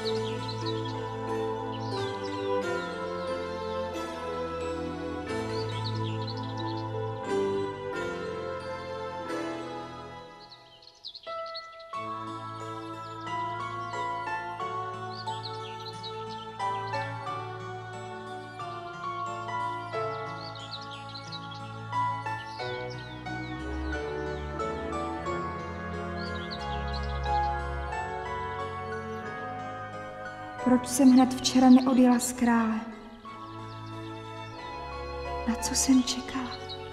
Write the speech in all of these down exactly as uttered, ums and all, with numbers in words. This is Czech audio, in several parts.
Proč jsem hned včera neodjela z krále? Na co jsem čekala?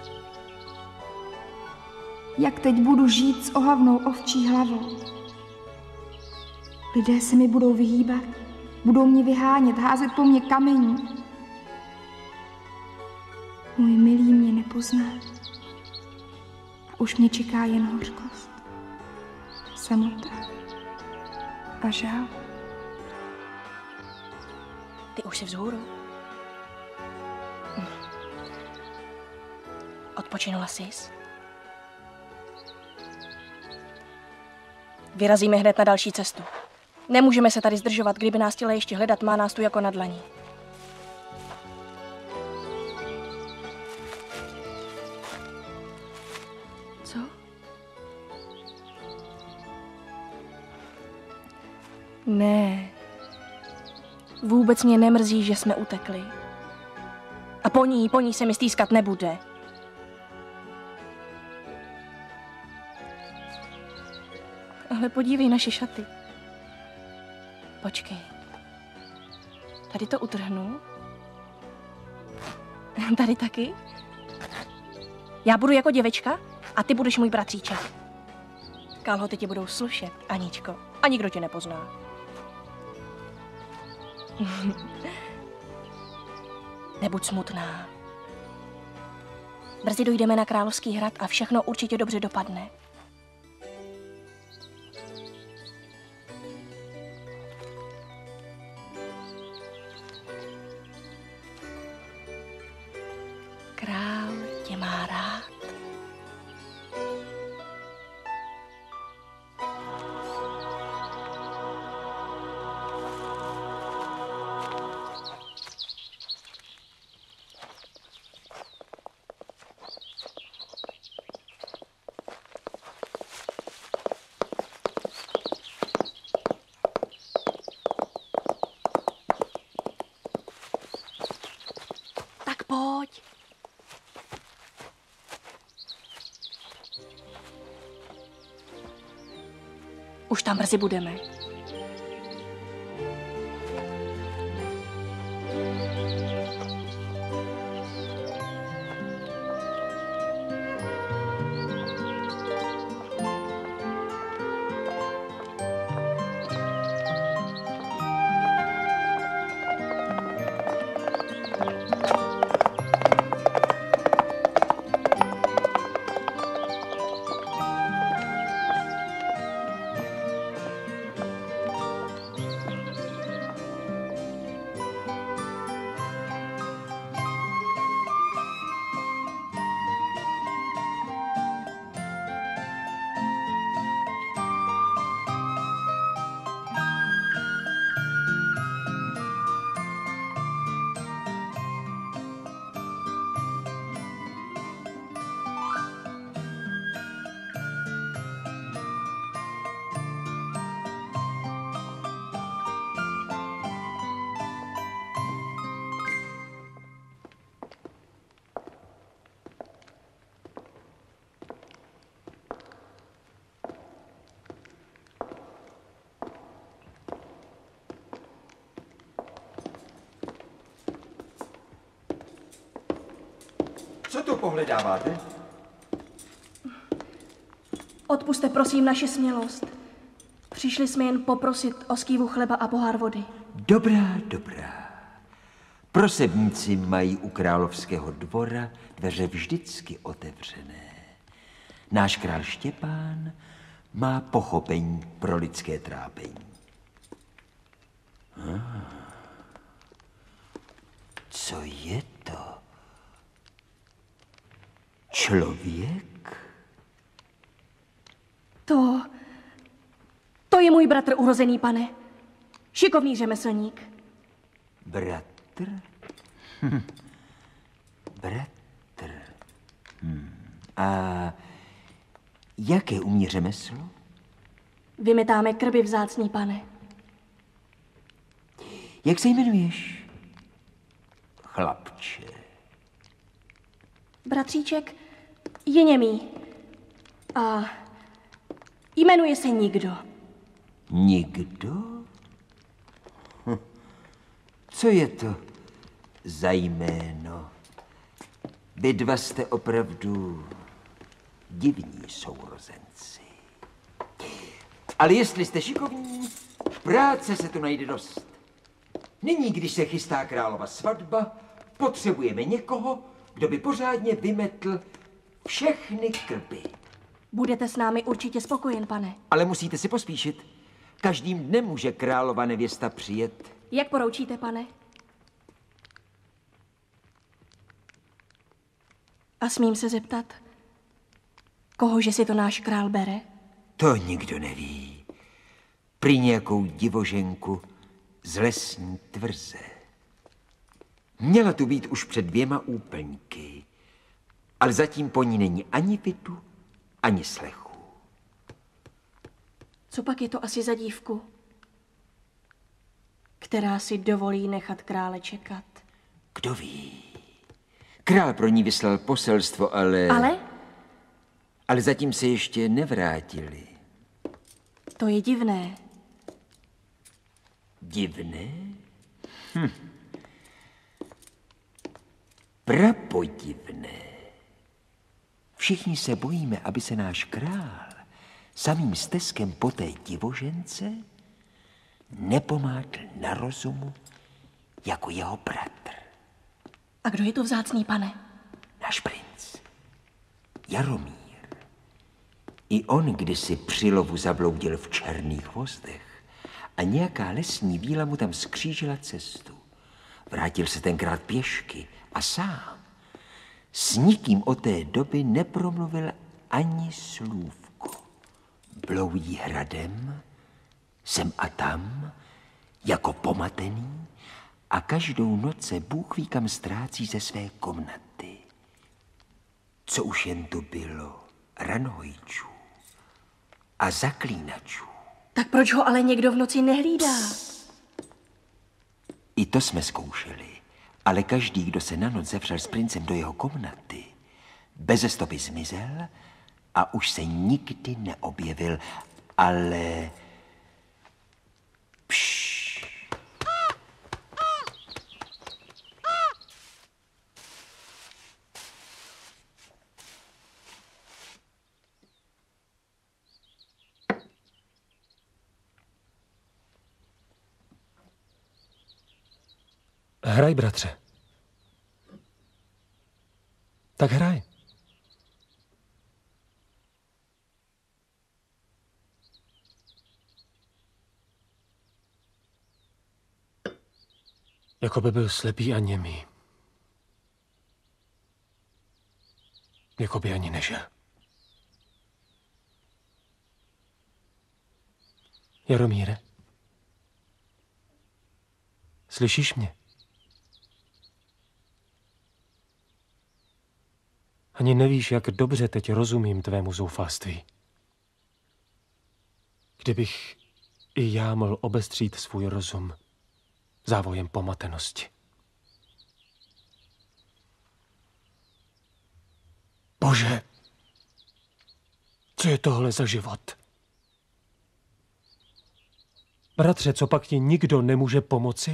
Jak teď budu žít s ohavnou ovčí hlavou? Lidé se mi budou vyhýbat, budou mě vyhánět, házet po mně kamení. Můj milý mě nepozná a už mě čeká jen hořkost, samota a žál. Ty už jsi vzhůru? Hm. Odpočinula jsi? Vyrazíme hned na další cestu. Nemůžeme se tady zdržovat, kdyby nás chtěla ještě hledat, má nás tu jako na dlani. Co? Ne. Vůbec mě nemrzí, že jsme utekli. A po ní, po ní se mi stýskat nebude. Ale podívej naše šaty. Počkej. Tady to utrhnu. Tady taky. Já budu jako děvečka a ty budeš můj bratříček. Kalhoty ti budou slušet, Aničko. A nikdo tě nepozná. Nebuď smutná. Brzy dojdeme na Královský hrad a všechno určitě dobře dopadne. Král tě má rád. Pojď. Už tam brzy budeme. Co tu pohledáváte? Odpusťte prosím naši smělost. Přišli jsme jen poprosit o skývu chleba a pohár vody. Dobrá, dobrá. Prosebníci mají u královského dvora dveře vždycky otevřené. Náš král Štěpán má pochopení pro lidské trápení. Ah. Co je to? Člověk? To... To je můj bratr urozený, pane. Šikovný řemeslník. Bratr? Hm. Bratr. Hm. A jaké umí řemeslo? Vymetáme krby, vzácný pane. Jak se jmenuješ? Chlapče. Bratříček je němý. A jmenuje se Nikdo. Nikdo? Hm. Co je to za jméno? Vy dva jste opravdu divní sourozenci. Ale jestli jste šikovní, práce se tu najde dost. Nyní, když se chystá králova svatba, potřebujeme někoho, kdo by pořádně vymetl všechny krby. Budete s námi určitě spokojen, pane. Ale musíte si pospíšit. Každým dnem může králova nevěsta přijet. Jak poroučíte, pane? A smím se zeptat, kohože si to náš král bere? To nikdo neví. Prý nějakou divoženku z lesní tvrze. Měla tu být už před dvěma úplňky, ale zatím po ní není ani vidu, ani slechu. Co pak je to asi za dívku, která si dovolí nechat krále čekat? Kdo ví? Král pro ní vyslal poselstvo, ale... Ale? Ale zatím se ještě nevrátili. To je divné. Divné? Hm. Prapodivné. Všichni se bojíme, aby se náš král samým steskem po té divožence nepomátl na rozumu jako jeho bratr. A kdo je to vzácný, pane? Náš princ. Jaromír. I on kdysi při lovu zabloudil v černých hvozdech a nějaká lesní víla mu tam skřížila cestu. Vrátil se tenkrát pěšky a sám. S nikým od té doby nepromluvil ani slůvko. Bloudí hradem, sem a tam, jako pomatený a každou noc se Bůh ví kam ztrácí ze své komnaty. Co už jen to bylo ranhojčů a zaklínačů. Tak proč ho ale někdo v noci nehlídá? I to jsme zkoušeli, ale každý, kdo se na noc zavřel s princem do jeho komnaty, beze stopy zmizel a už se nikdy neobjevil, ale... Pšš. Hraj, bratře. Tak hraj. Jako by byl slepý a němý. Jako by ani nežil. Jaromíre, slyšíš mě? Ani nevíš, jak dobře teď rozumím tvému zoufalství. Kdybych i já mohl obestřít svůj rozum závojem pomatenosti. Bože, co je tohle za život? Bratře, co pak ti nikdo nemůže pomoci?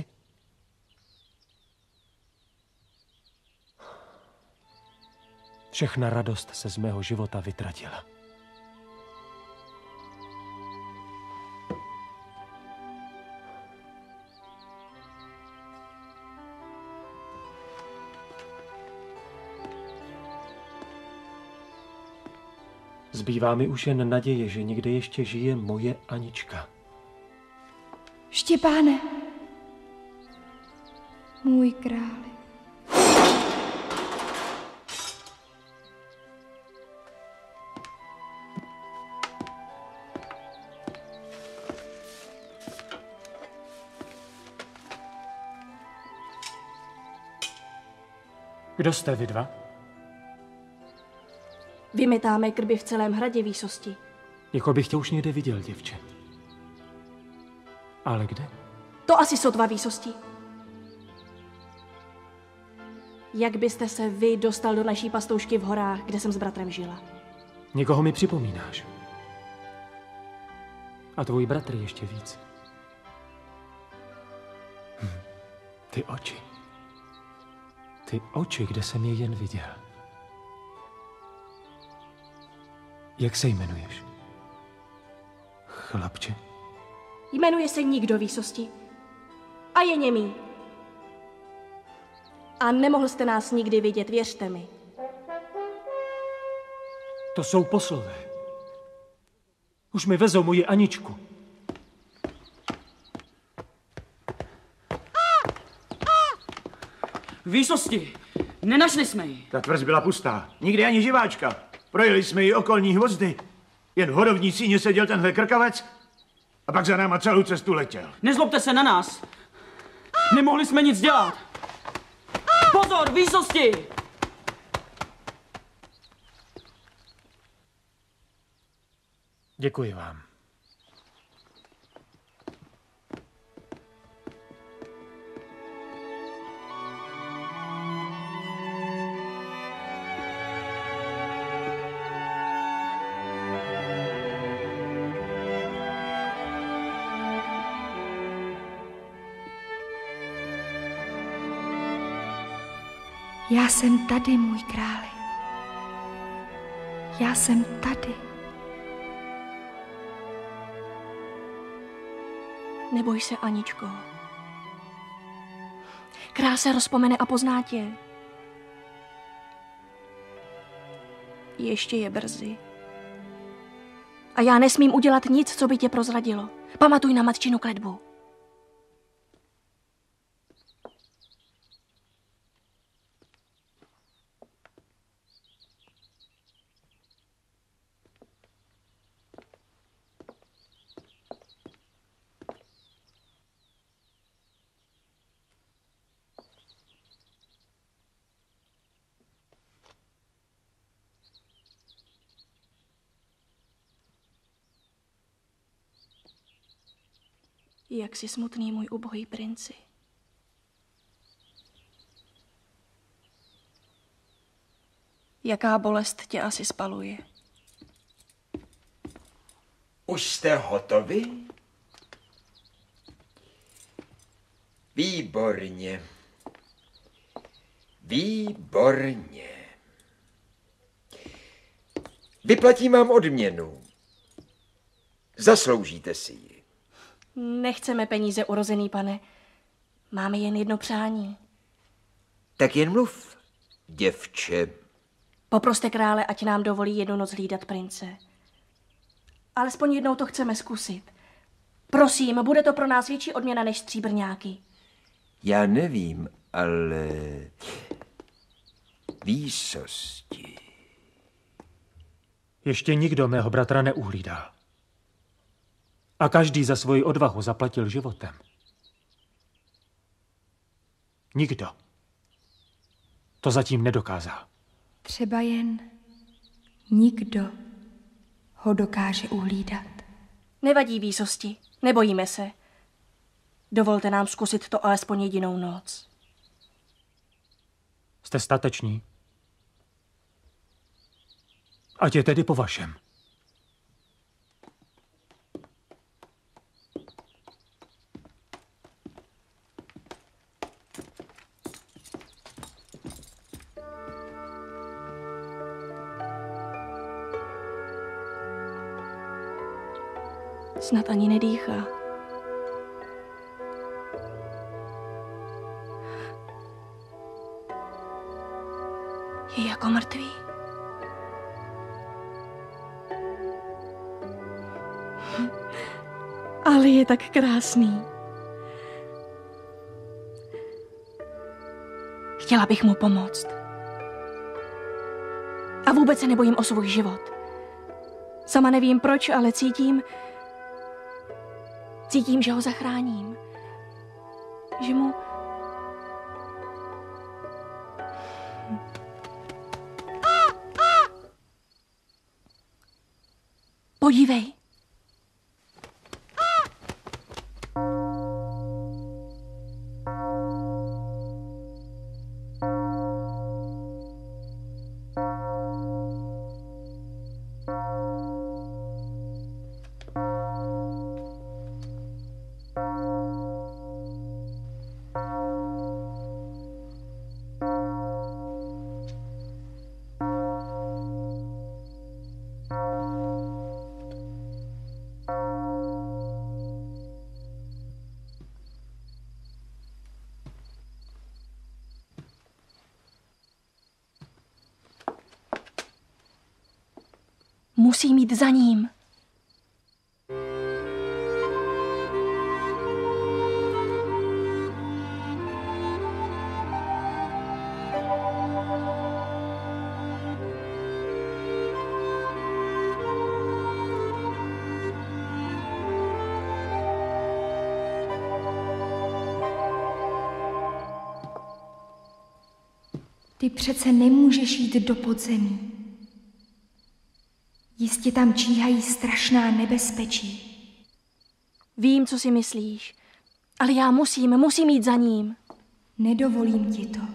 Všechna radost se z mého života vytratila. Zbývá mi už jen naděje, že někde ještě žije moje Anička. Štěpáne, můj králi. Kdo jste vy dva? Vymetáme krby v celém hradě, výsosti. Jako bych tě už někde viděl, děvče. Ale kde? To asi sotva, výsosti. Jak byste se vy dostal do naší pastoušky v horách, kde jsem s bratrem žila? Někoho mi připomínáš. A tvůj bratr ještě víc. Hm. Ty oči. Ty oči, kde jsem je jen viděl. Jak se jmenuješ? Chlapče? Jmenuje se nikdo, výsosti. A je němý. A nemohl jste nás nikdy vidět, věřte mi. To jsou poslové. Už mi vezou moji Aničku. Výsosti, nenašli jsme ji. Ta tvrz byla pustá. Nikdy ani živáčka. Projeli jsme ji okolní hvozdy. Jen v hodovní síně seděl tenhle krkavec a pak za náma celou cestu letěl. Nezlobte se na nás. Nemohli jsme nic dělat. Pozor, výsosti! Děkuji vám. Já jsem tady, můj králi. Já jsem tady. Neboj se, Aničko. Král se rozpomene a pozná tě. Ještě je brzy. A já nesmím udělat nic, co by tě prozradilo. Pamatuj na matčinu kletbu. Jak jsi smutný, můj ubohý princi. Jaká bolest tě asi spaluje? Už jste hotovi? Výborně. Výborně. Vyplatím vám odměnu. Zasloužíte si ji. Nechceme peníze, urozený pane. Máme jen jedno přání. Tak jen mluv, děvče. Poproste krále, ať nám dovolí jednu noc hlídat prince. Alespoň jednou to chceme zkusit. Prosím, bude to pro nás větší odměna než stříbrňáky. Já nevím, ale... výsosti. Ještě nikdo mého bratra neuhlídal. A každý za svoji odvahu zaplatil životem. Nikdo to zatím nedokázal. Třeba jen nikdo ho dokáže uhlídat. Nevadí, výsosti, nebojíme se. Dovolte nám zkusit to alespoň jedinou noc. Jste stateční? Ať je tedy po vašem. Snad ani nedýchá. Je jako mrtvý. Ale je tak krásný. Chtěla bych mu pomoct. A vůbec se nebojím o svůj život. Sama nevím proč, ale cítím, cítím, že ho zachráním. Že mu... Podívej. Musím jít za ním. Ty přece nemůžeš jít do podzemí. Jistě tam číhají strašná nebezpečí. Vím, co si myslíš, ale já musím, musím jít za ním. Nedovolím ti to.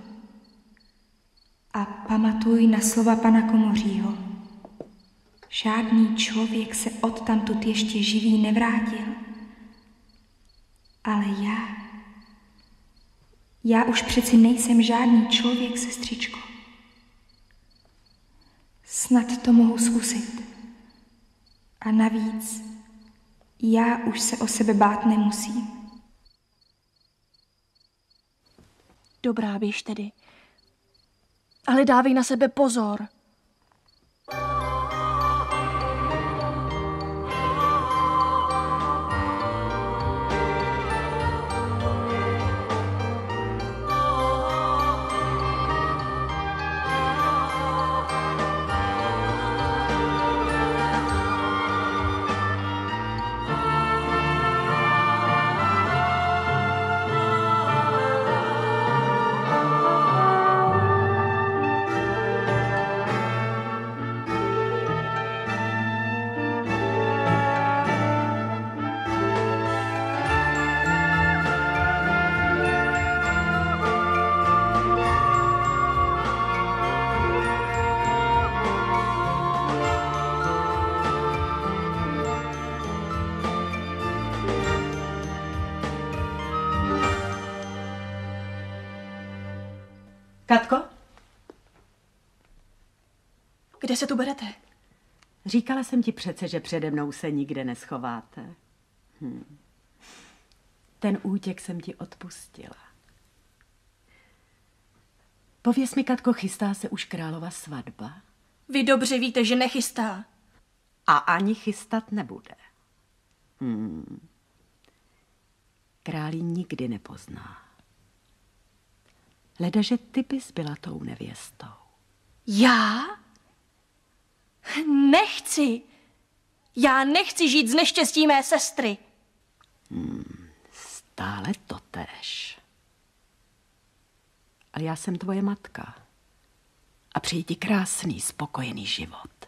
A pamatuj na slova pana Komořího. Žádný člověk se odtamtud ještě živý nevrátil. Ale já, já už přeci nejsem žádný člověk, sestřičko. Snad to mohu zkusit. A navíc, já už se o sebe bát nemusím. Dobrá, běž tedy. Ale dávej na sebe pozor. Katko? Kde se tu berete? Říkala jsem ti přece, že přede mnou se nikde neschováte. Hm. Ten útěk jsem ti odpustila. Pověz mi, Katko, chystá se už králova svatba? Vy dobře víte, že nechystá. A ani chystat nebude. Hmm. Král ji nikdy nepozná. Ledaže ty bys byla tou nevěstou. Já? Nechci. Já nechci žít z neštěstí mé sestry. Hmm, stále totéž. Ale já jsem tvoje matka. A přeji ti krásný, spokojený život.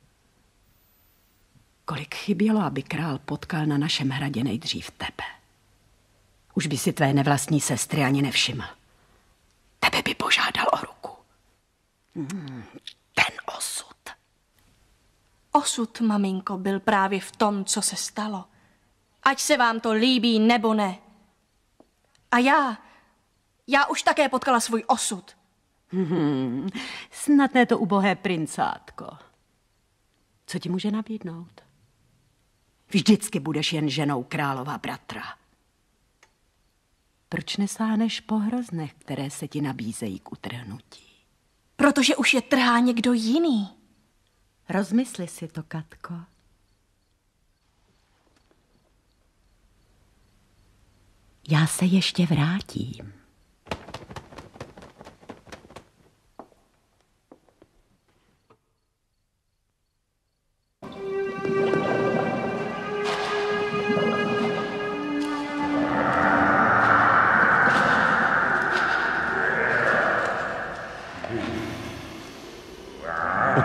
Kolik chybělo, aby král potkal na našem hradě nejdřív tebe. Už by si tvé nevlastní sestry ani nevšiml. Tebe by požádal o ruku. Hmm, ten osud. Osud, maminko, byl právě v tom, co se stalo. Ať se vám to líbí, nebo ne. A já, já už také potkala svůj osud. Hmm, snad ne to ubohé princátko. Co ti může nabídnout? Vždycky budeš jen ženou králova bratra. Proč nesáhneš po hroznech, které se ti nabízejí k utrhnutí? Protože už je trhá někdo jiný. Rozmysli si to, Katko. Já se ještě vrátím.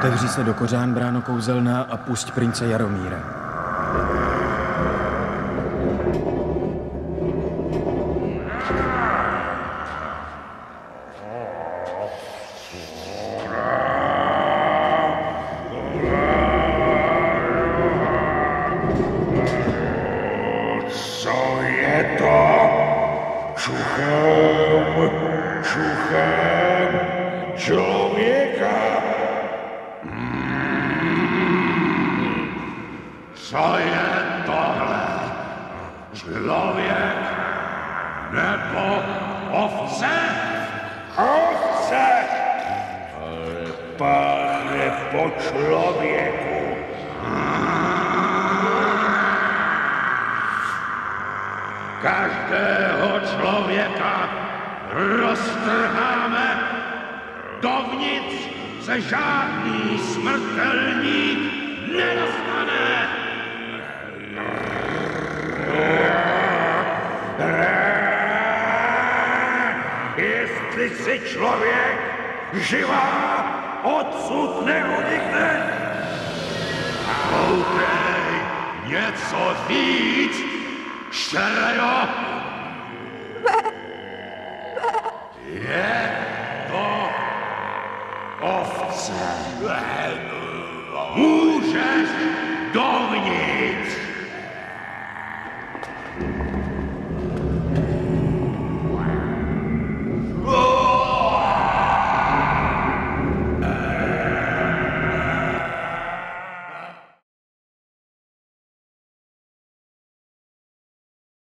Otevři se do kořán, bráno kouzelná, a pusť prince Jaromíra. Co je to? Čuchám, čuchám člověka. Co je tohle? Člověk nebo ovce? Ovce! Ale páchne po člověku. Každého člověka roztrháme, dovnitř se žádný smrtelník nedostane. Jestli si člověk živá, odsud neunikne. Koukej, něco víc, štěrejo. Je to ovce. Můžeš dovnitř.